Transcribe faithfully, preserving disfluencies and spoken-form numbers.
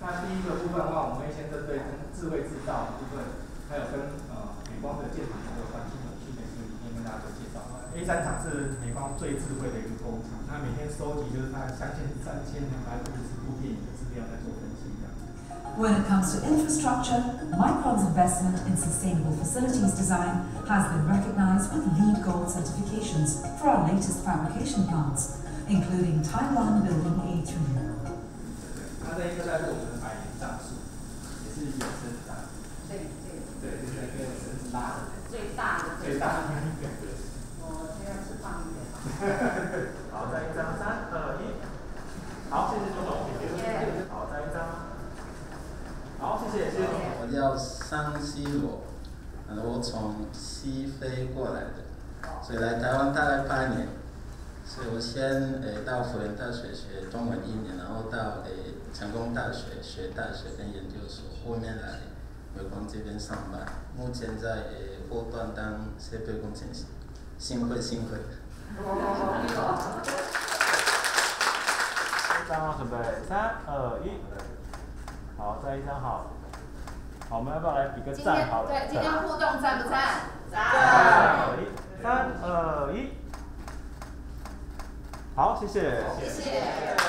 那第一个部分的话，我们会先针对跟智慧制造的部分，还有跟呃美光的建厂这个环境永续的一个理念跟大家做介绍。A 三厂是美光最智慧的一个工厂，那每天收集就是大概将近三千两百五十部电影的资料来做分析这样。 When it comes to infrastructure, Micron's investment in sustainable facilities design has been recognized with LEED Gold certifications for our latest fabrication plants, including Taiwan Building A three. 那这一个在是我们的百年橡树，也是有绳子的。 对对。 对，就是那个绳子拉的。 最大的。 最大的那一个。 我这样是放一点。 好，再一张，三二一。好，谢谢周总，谢谢。好，再一张。 好，谢谢，谢谢。 我叫桑西罗，呃，我从西非过来的，所以来台湾大概八年。所以我先呃到辅仁大学学中文一年，然后到呃成功大学学大学跟研究所，后面来美光这边上班。目前在呃后端当设备工程师，幸会幸会。 一张准备，三二一。 好，再一张好。好，我们要不要来比个赞？好了。 对，今天互动赞不赞？赞。 三二一。好，谢谢。 谢谢。